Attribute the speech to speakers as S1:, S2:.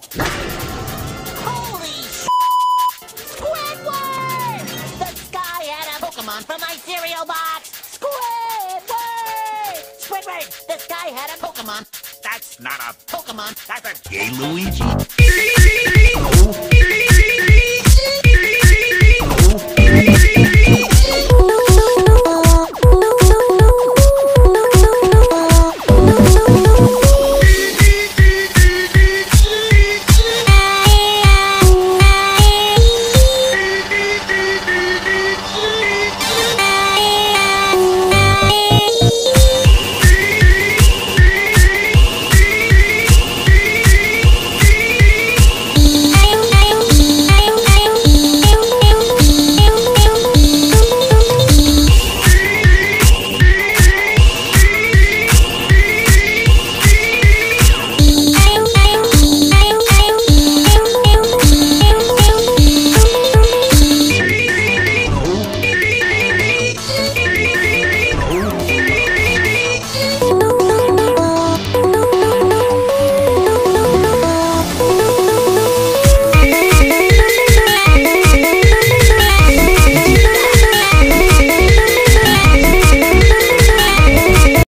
S1: Holy Squidward! The sky had a Pokemon from my cereal box! Squidward! Squidward, the sky had a Pokemon.
S2: That's not a
S1: Pokemon.
S2: That's a... Hey, Luigi.